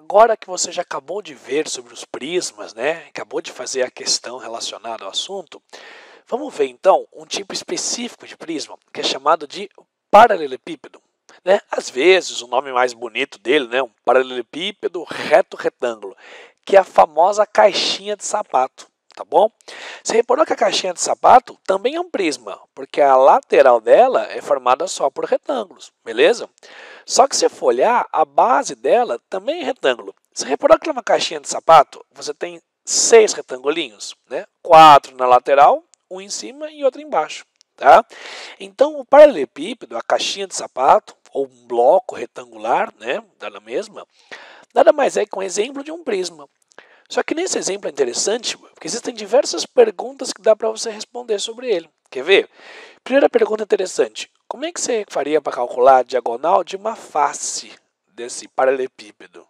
Agora que você já acabou de ver sobre os prismas, né? Acabou de fazer a questão relacionada ao assunto, vamos ver então um tipo específico de prisma, que é chamado de paralelepípedo. Né? Às vezes, o nome mais bonito dele, né? Um paralelepípedo reto-retângulo, que é a famosa caixinha de sapato. Tá bom? Você reparou que a caixinha de sapato também é um prisma, porque a lateral dela é formada só por retângulos, beleza? Só que se for olhar, a base dela também é retângulo. Você reparou que numa caixinha de sapato você tem 6 retangulinhos, né? 4 na lateral, um em cima e outro embaixo. Tá? Então, o paralelepípedo, a caixinha de sapato, ou um bloco retangular, né, da mesma, nada mais é que um exemplo de um prisma. Só que nesse exemplo é interessante, porque existem diversas perguntas que dá para você responder sobre ele. Quer ver? Primeira pergunta interessante. Como é que você faria para calcular a diagonal de uma face desse paralelepípedo?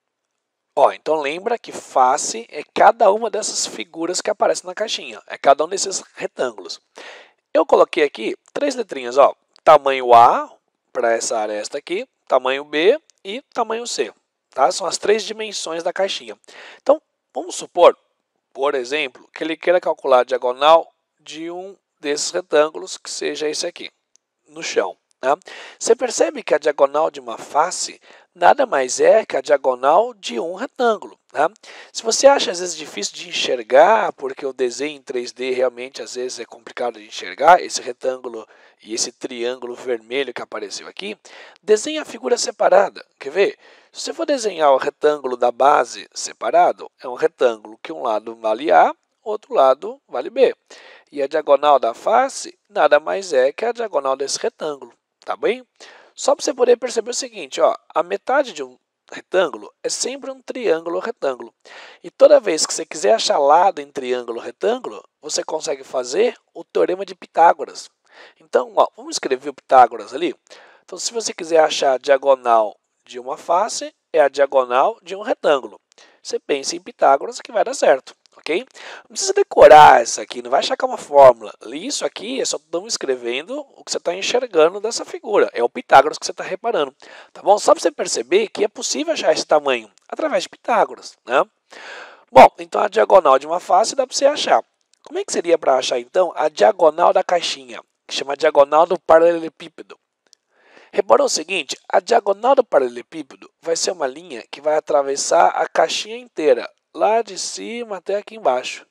Então lembra que face é cada uma dessas figuras que aparecem na caixinha. É cada um desses retângulos. Eu coloquei aqui 3 letrinhas. Tamanho A para essa aresta aqui, tamanho B e tamanho C. Tá? São as 3 dimensões da caixinha. Então, vamos supor, por exemplo, que ele queira calcular a diagonal de um desses retângulos, que seja esse aqui, no chão. Tá? Você percebe que a diagonal de uma face nada mais é que a diagonal de um retângulo. Tá? Se você acha às vezes difícil de enxergar, porque o desenho em 3D realmente às vezes é complicado de enxergar, esse retângulo e esse triângulo vermelho que apareceu aqui, desenhe a figura separada. Quer ver? Se você for desenhar o retângulo da base separado, é um retângulo que um lado vale A, outro lado vale B. E a diagonal da face nada mais é que a diagonal desse retângulo. Tá bem? Só para você poder perceber o seguinte, a metade de um retângulo é sempre um triângulo retângulo. E toda vez que você quiser achar lado em triângulo retângulo, você consegue fazer o teorema de Pitágoras. Então, vamos escrever o Pitágoras ali. Então, se você quiser achar a diagonal de uma face, é a diagonal de um retângulo. Você pensa em Pitágoras que vai dar certo. Okay? Não precisa decorar isso aqui, não vai achar que é uma fórmula. Isso aqui é só estamos escrevendo o que você está enxergando dessa figura. É o Pitágoras que você está reparando. Tá bom? Só para você perceber que é possível achar esse tamanho através de Pitágoras. Né? Bom, então a diagonal de uma face dá para você achar. Como é que seria para achar então a diagonal da caixinha? Que chama diagonal do paralelepípedo. Reparou o seguinte, a diagonal do paralelepípedo vai ser uma linha que vai atravessar a caixinha inteira, lá de cima até aqui embaixo.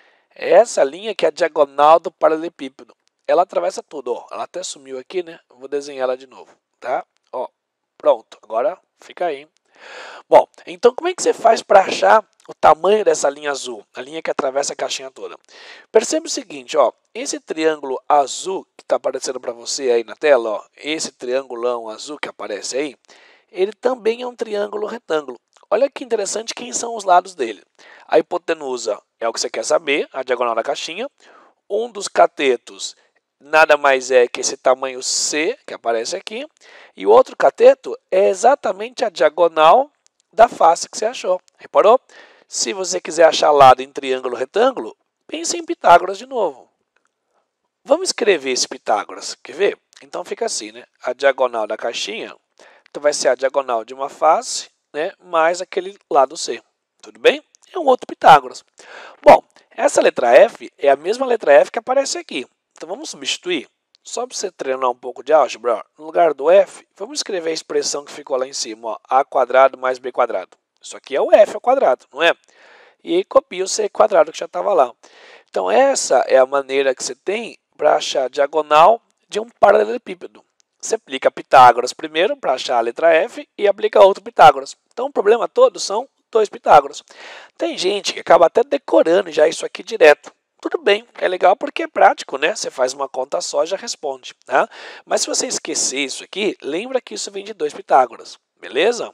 É essa linha que é a diagonal do paralelepípedo. Ela atravessa tudo, ela até sumiu aqui, né? Vou desenhar ela de novo, tá? Pronto, agora fica aí. Bom, então como é que você faz para achar o tamanho dessa linha azul, a linha que atravessa a caixinha toda? Percebe o seguinte, esse triângulo azul que está aparecendo para você aí na tela, esse triangulão azul que aparece aí, ele também é um triângulo retângulo. Olha que interessante quem são os lados dele. A hipotenusa é o que você quer saber, a diagonal da caixinha. Um dos catetos nada mais é que esse tamanho C que aparece aqui. E o outro cateto é exatamente a diagonal da face que você achou. Reparou? Se você quiser achar lado em triângulo retângulo, pense em Pitágoras de novo. Vamos escrever esse Pitágoras. Quer ver? Então fica assim, né? A diagonal da caixinha então vai ser a diagonal de uma face, né, mais aquele lado C. Tudo bem? É um outro Pitágoras. Bom, essa letra F é a mesma letra F que aparece aqui. Então vamos substituir. Só para você treinar um pouco de álgebra, no lugar do F, vamos escrever a expressão que ficou lá em cima, A quadrado mais B quadrado. Isso aqui é o F ao quadrado, não é? E aí copia o C quadrado que já estava lá. Então essa é a maneira que você tem para achar a diagonal de um paralelepípedo. Você aplica Pitágoras primeiro para achar a letra F e aplica outro Pitágoras. Então o problema todo são 2 Pitágoras. Tem gente que acaba até decorando já isso aqui direto. Tudo bem, é legal porque é prático, né? Você faz uma conta só e já responde. Tá? Mas se você esquecer isso aqui, lembra que isso vem de 2 Pitágoras. Beleza?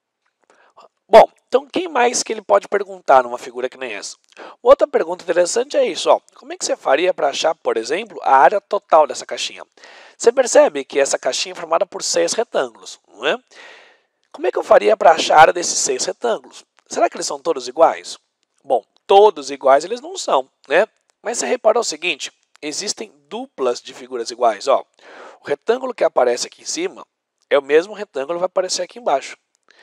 Bom, então quem mais que ele pode perguntar numa figura que nem essa? Outra pergunta interessante é isso. Como é que você faria para achar, por exemplo, a área total dessa caixinha? Você percebe que essa caixinha é formada por 6 retângulos, não é? Como é que eu faria para achar a área desses 6 retângulos? Será que eles são todos iguais? Bom, todos iguais eles não são, né? Mas você reparou o seguinte, existem duplas de figuras iguais. O retângulo que aparece aqui em cima é o mesmo retângulo que vai aparecer aqui embaixo.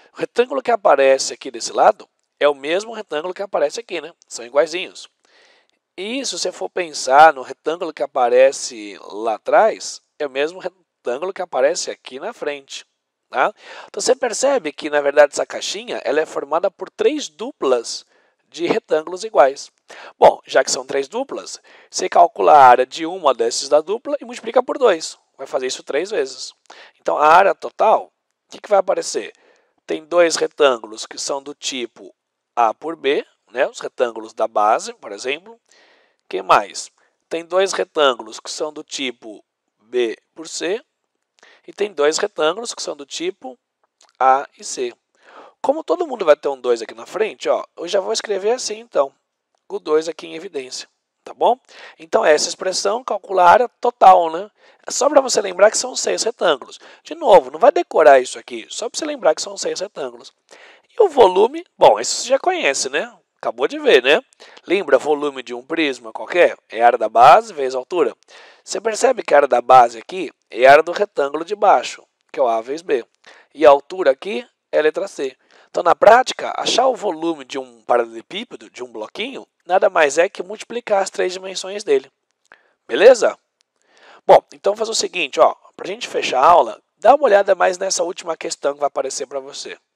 O retângulo que aparece aqui desse lado é o mesmo retângulo que aparece aqui, né? São iguaizinhos. E se você for pensar no retângulo que aparece lá atrás, é o mesmo retângulo que aparece aqui na frente. Tá? Então você percebe que, na verdade, essa caixinha ela é formada por 3 duplas de retângulos iguais. Bom, já que são 3 duplas, você calcula a área de uma desses da dupla e multiplica por 2. Vai fazer isso 3 vezes. Então, a área total, o que vai aparecer? Tem 2 retângulos que são do tipo A por B, né? Os retângulos da base, por exemplo. O que mais? Tem 2 retângulos que são do tipo B por C. E tem 2 retângulos que são do tipo A e C. Como todo mundo vai ter um 2 aqui na frente, ó, eu já vou escrever assim, então, o 2 aqui em evidência, tá bom? Então, essa expressão calcula a área total, né? É só para você lembrar que são 6 retângulos. De novo, não vai decorar isso aqui, só para você lembrar que são 6 retângulos. E o volume, bom, isso você já conhece, né? Acabou de ver, né? Lembra volume de um prisma qualquer? É a área da base vezes a altura. Você percebe que a área da base aqui é a área do retângulo de baixo, que é o A vezes B. E a altura aqui é a letra C. Então, na prática, achar o volume de um paralelepípedo, de um bloquinho, nada mais é que multiplicar as 3 dimensões dele. Beleza? Bom, então fazer o seguinte, ó, para a gente fechar a aula, dá uma olhada mais nessa última questão que vai aparecer para você.